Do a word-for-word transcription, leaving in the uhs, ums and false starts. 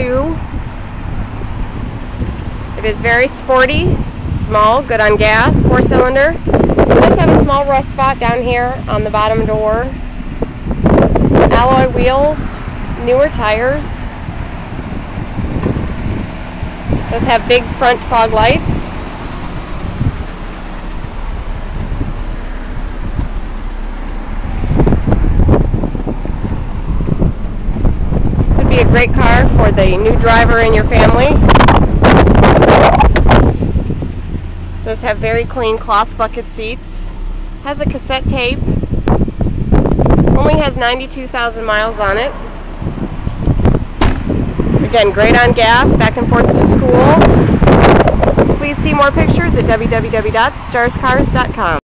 two. It is very sporty, small, good on gas, four cylinder. It does have a small rust spot down here on the bottom door. Alloy wheels, newer tires. It does have big front fog lights. This would be a great car for the new driver in your family. It does have very clean cloth bucket seats. Has a cassette tape. Only has ninety-two thousand miles on it. Again, great on gas, back and forth to school. Please see more pictures at w w w dot stars cars dot com.